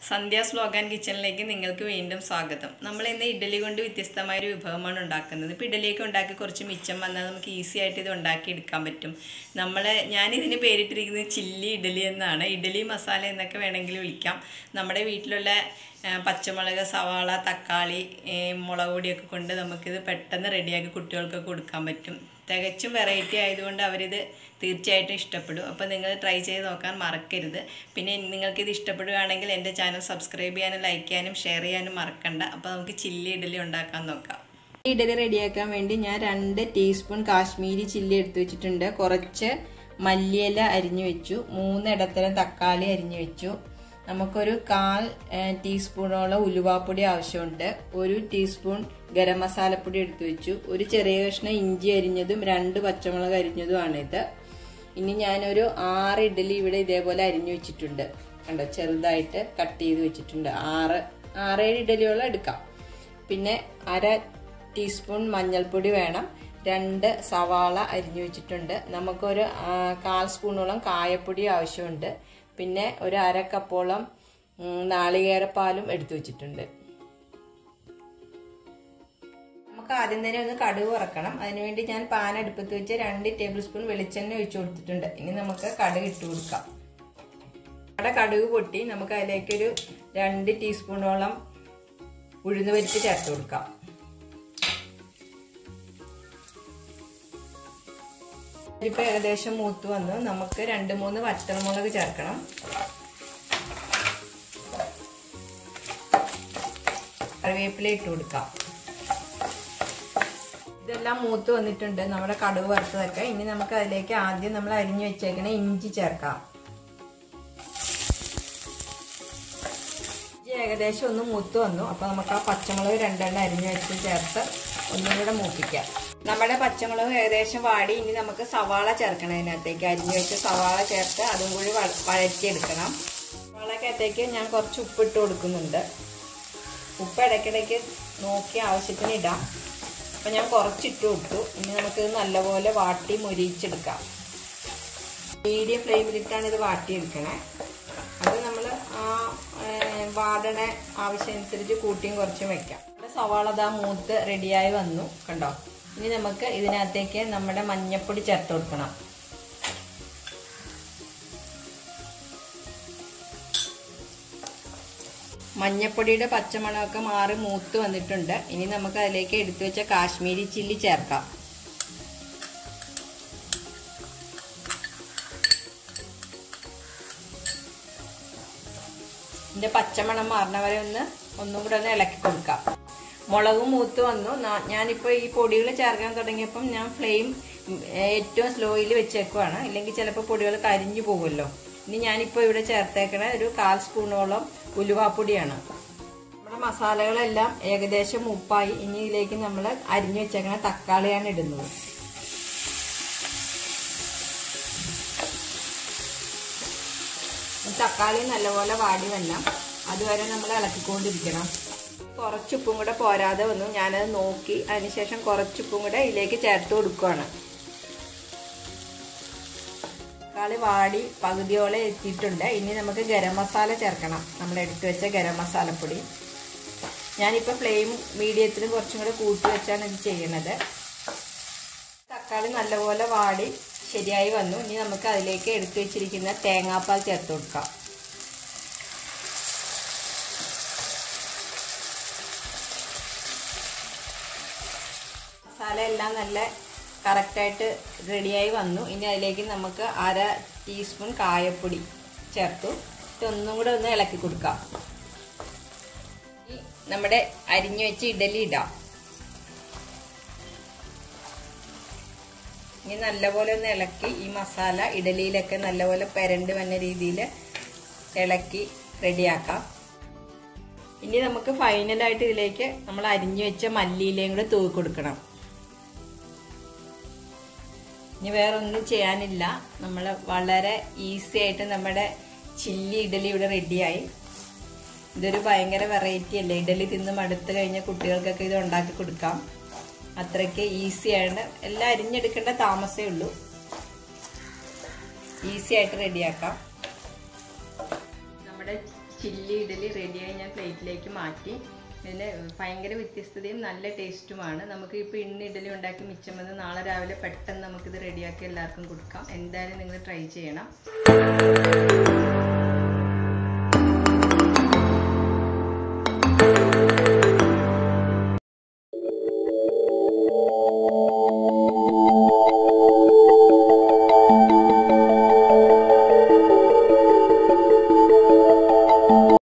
Sandhya's vlog and കിച്ചണിലേക്ക് നിങ്ങൾക്ക് വീണ്ടും സ്വാഗതം. നമ്മൾ ഇന്ന് ഇഡ്ഡലി കൊണ്ട് വ്യത്യസ്തമായ ഒരു വിഭവമാണ് ഉണ്ടാക്കുന്നത്. ഇപ്പോൾ ഇഡ്ഡലിയൊക്കെ ഉണ്ടാക്കി കുറച്ച് മിച്ചം വന്നാൽ നമുക്ക് ഈസി ആയിട്ട് ഇത് ഉണ്ടാക്കി എടുക്കാൻ പറ്റും. ഞാനിതിന് പേരിട്ടിരിക്കുന്നത് ചില്ലി ഇഡ്ഡലി എന്നാണ്. ഇഡ്ഡലി മസാല എന്നൊക്കെ വേണമെങ്കിൽ വിളിക്കാം. നമ്മുടെ വീട്ടിലുള്ള പച്ചമുളക്, സവാള, തക്കാളി, മുളക് പൊടിയൊക്കെ കൊണ്ട് നമുക്കിത് പെട്ടെന്ന് റെഡിയാക്കി കുട്ടികൾക്കൊക്കെ കൊടുക്കാൻ പറ്റും. തികച്ചും വെറൈറ്റി ആയതുകൊണ്ട് അവരിത് തീർച്ചയായിട്ടും ഇഷ്ടപ്പെടും. അപ്പോൾ നിങ്ങൾ ട്രൈ ചെയ്ത് നോക്കാൻ മറക്കരുത്. പിന്നെ നിങ്ങൾക്കിത് ഇഷ്ടപ്പെടുകയാണെങ്കിൽ എൻ്റെ ചാനൽ സബ്സ്ക്രൈബ് ചെയ്യാനും ലൈക്ക് ചെയ്യാനും ഷെയർ ചെയ്യാനും മറക്കണ്ട. അപ്പോൾ നമുക്ക് ചില്ലി ഇഡ്ഡലി ഉണ്ടാക്കാൻ നോക്കാം. ഇഡ്ഡലി റെഡിയാക്കാൻ വേണ്ടി ഞാൻ 2 ടീസ്പൂൺ കാശ്മീരി ചില്ലി എടുത്തു വെച്ചിട്ടുണ്ട്. കുറച്ച് മല്ലിയില അരിഞ്ഞു വെച്ചു. 3 ഇടത്തരം തക്കാളി അരിഞ്ഞു വെച്ചു. നമുക്കൊരു 1/4 ടീസ്പൂണോളം ഉലുവാപ്പൊടി ആവശ്യമുണ്ട്. 1 ടീസ്പൂൺ ഗരം മസാലപ്പൊടി എടുത്തു വെച്ചു. ഒരു ചെറിയ കഷ്ണം ഇഞ്ചി അരിഞ്ഞതും 2 പച്ചമുളക് അരിഞ്ഞതുമാണിത്. ഇനി ഞാനൊരു 6 ഇഡ്ഡലി ഇവിടെ ഇതേപോലെ അരിഞ്ഞു വെച്ചിട്ടുണ്ട്. കണ്ടോ, ചെറുതായിട്ട് കട്ട് ചെയ്ത് വെച്ചിട്ടുണ്ട്. 6-7 ഇഡ്ഡലിയോളം എടുക്കാം. പിന്നെ 1/2 ടീസ്പൂൺ മഞ്ഞൾപ്പൊടി വേണം. 2 സവാള അരിഞ്ഞു വെച്ചിട്ടുണ്ട്. നമുക്കൊരു 1/4 സ്പൂണോളം കായപ്പൊടി ആവശ്യമുണ്ട്. പിന്നെ ഒരു 1/2 കപ്പോളം നാളികേരപ്പാലും എടുത്തു വെച്ചിട്ടുണ്ട്. നമുക്ക് ആദ്യം തന്നെ ഒന്ന് കടുക് വറക്കണം. അതിനുവേണ്ടി ഞാൻ പാൻ അടുപ്പത്ത് വെച്ച് 2 ടേബിൾ സ്പൂൺ വെളിച്ചെണ്ണ ഒഴിച്ചു കൊടുത്തിട്ടുണ്ട്. ഇനി നമുക്ക് കടുക് ഇട്ട് കൊടുക്കാം. അവിടെ കടുക് പൊട്ടി നമുക്ക് അതിലേക്കൊരു 2 ടീസ്പൂണോളം ഉഴുന്നുപരിപ്പ് ചേർത്ത് കൊടുക്കാം. ഇപ്പൊ ഏകദേശം മൂത്ത് വന്നു. നമുക്ക് 2-3 വറ്റൽമുളക് ചേർക്കണം. കറിവേപ്പില ഇട്ട് കൊടുക്കാം. ഇതെല്ലാം മൂത്ത് വന്നിട്ടുണ്ട്, നമ്മുടെ കടുക് വറുത്തതൊക്കെ. ഇനി നമുക്ക് അതിലേക്ക് ആദ്യം നമ്മൾ അരിഞ്ഞു വെച്ചേക്കണ ഇഞ്ചി ചേർക്കാം. ഇഞ്ചി ഏകദേശം ഒന്ന് മൂത്ത് വന്നു. അപ്പൊ നമുക്ക് ആ പച്ചമുളക് 2 അരിഞ്ഞു വെച്ച് ചേർത്ത് ഒന്നും കൂടെ മൂപ്പിക്കാം. നമ്മുടെ പച്ചമുളക് ഏകദേശം വാടി. ഇനി നമുക്ക് സവാള ചേർക്കണം. അതിനകത്തേക്ക് അരിഞ്ഞു വെച്ച് സവാള ചേർത്ത് അതും കൂടി വഴറ്റിയെടുക്കണം. സവാളക്കകത്തേക്ക് ഞാൻ കുറച്ച് ഉപ്പിട്ട് കൊടുക്കുന്നുണ്ട്. ഉപ്പ് ഇടയ്ക്കിടയ്ക്ക് നോക്കി ആവശ്യത്തിന് ഇടാം. അപ്പം ഞാൻ കുറച്ചിട്ട് കൊടുത്തു. ഇനി നമുക്കിത് നല്ലപോലെ വാട്ടി മൊരിയിച്ചെടുക്കാം. മീഡിയം ഫ്ലെയിമിലിട്ടാണ് ഇത് വാട്ടിയെടുക്കണേ. അത് നമ്മൾ വാടണ ആവശ്യമനുസരിച്ച് കൂട്ടിയും കുറച്ചും വെക്കാം. സവാള ദാ മൂത്ത് റെഡിയായി വന്നു, കണ്ടോ. ഇനി നമുക്ക് ഇതിനകത്തേക്ക് നമ്മുടെ മഞ്ഞപ്പൊടി ചേർത്ത് കൊടുക്കണം. മഞ്ഞപ്പൊടിയുടെ പച്ചമണമൊക്കെ മാറി മൂത്ത് വന്നിട്ടുണ്ട്. ഇനി നമുക്ക് അതിലേക്ക് എടുത്തു വെച്ച കാശ്മീരി ചില്ലി ചേർക്കാം. ഇതിന്റെ പച്ചമണം മാറണവരെ ഒന്നും കൂടെ ഇളക്കി കൊടുക്കാം. മുളകും മൂത്ത് വന്നു. ഞാനിപ്പോൾ ഈ പൊടികൾ ചേർക്കാൻ തുടങ്ങിയപ്പം ഞാൻ ഫ്ലെയിം ഏറ്റവും സ്ലോയിൽ വെച്ചേക്കുവാണ്. ഇല്ലെങ്കിൽ ചിലപ്പോൾ പൊടികൾ കരിഞ്ഞു പോകുമല്ലോ. ഇനി ഞാനിപ്പോൾ ഇവിടെ ചേർത്തേക്കണ ഒരു 1/4 സ്പൂണോളം ഉലുവാപ്പൊടിയാണ്. നമ്മുടെ മസാലകളെല്ലാം ഏകദേശം ഉപ്പായി. ഇനി ഇതിലേക്ക് നമ്മൾ അരിഞ്ഞു വെച്ചേക്കണ തക്കാളിയാണ് ഇടുന്നത്. തക്കാളി നല്ലപോലെ വാടി വരണം. അതുവരെ നമ്മൾ ഇളക്കിക്കൊണ്ടിരിക്കണം. കുറച്ചുപ്പും കൂടെ പോരാതെ വന്നു. ഞാനത് നോക്കി അതിനുശേഷം കുറച്ചുപ്പും കൂടെ ഇതിലേക്ക് ചേർത്ത് കൊടുക്കുകയാണ്. തക്കാളി വാടി പകുതിയോളം എത്തിയിട്ടുണ്ട്. ഇനി നമുക്ക് ഗരം മസാല ചേർക്കണം. നമ്മൾ എടുത്തു വെച്ച ഗരം മസാലപ്പൊടി. ഞാനിപ്പോൾ ഫ്ലെയിം മീഡിയത്തിന് കുറച്ചും കൂടെ കൂട്ടി വെച്ചാണ് ഇത് ചെയ്യുന്നത്. തക്കാളി നല്ലപോലെ വാടി ശരിയായി വന്നു. ഇനി നമുക്ക് അതിലേക്ക് എടുത്തു വെച്ചിരിക്കുന്ന തേങ്ങാപ്പാൽ ചേർത്ത് കൊടുക്കാം. മസാല എല്ലാം നല്ല കറക്റ്റായിട്ട് റെഡിയായി വന്നു. ഇനി അതിലേക്ക് നമുക്ക് 1/2 ടീസ്പൂൺ കായപ്പൊടി ചേർത്തു. ഇതൊന്നും കൂടെ ഒന്ന് ഇളക്കി കൊടുക്കാം. നമ്മുടെ അരിഞ്ഞു വെച്ച് ഇഡ്ഡലി ഇടാം. ഇനി നല്ലപോലെ ഒന്ന് ഇളക്കി ഈ മസാല ഇഡലിയിലൊക്കെ നല്ലപോലെ പെരണ്ട് വന്ന രീതിയിൽ ഇളക്കി റെഡിയാക്കാം. ഇനി നമുക്ക് ഫൈനലായിട്ട് ഇതിലേക്ക് നമ്മൾ അരിഞ്ഞു വെച്ച മല്ലിയിലയും കൂടെ തൂക്കി കൊടുക്കണം. ഇനി വേറെ ഒന്നും ചെയ്യാനില്ല. നമ്മൾ വളരെ ഈസി ആയിട്ട് നമ്മുടെ ചില്ലി ഇഡലി ഇവിടെ റെഡിയായി. ഇതൊരു ഭയങ്കര വെറൈറ്റി അല്ലേ. ഇഡലി തിന്ന് മടുത്ത് കഴിഞ്ഞ കുട്ടികൾക്കൊക്കെ ഇത് ഉണ്ടാക്കി കൊടുക്കാം. അത്രയ്ക്ക് ഈസിയാണ്. എല്ലാം അരിഞ്ഞെടുക്കേണ്ട താമസമേ ഉള്ളൂ. ഈസി ആയിട്ട് റെഡിയാക്കാം. നമ്മുടെ ചില്ലി ഇഡലി റെഡിയായി ഞാൻ പ്ലേറ്റിലേക്ക് മാറ്റി. ഇതിന് ഭയങ്കര വ്യത്യസ്തതയും നല്ല ടേസ്റ്റുമാണ്. നമുക്ക് ഇപ്പോൾ ഇന്ന് ഇഡലി ഉണ്ടാക്കി മിച്ചം വന്ന് നാളെ രാവിലെ പെട്ടെന്ന് നമുക്കിത് റെഡിയാക്കി എല്ലാവർക്കും കൊടുക്കാം. എന്തായാലും നിങ്ങൾ ട്രൈ ചെയ്യണം.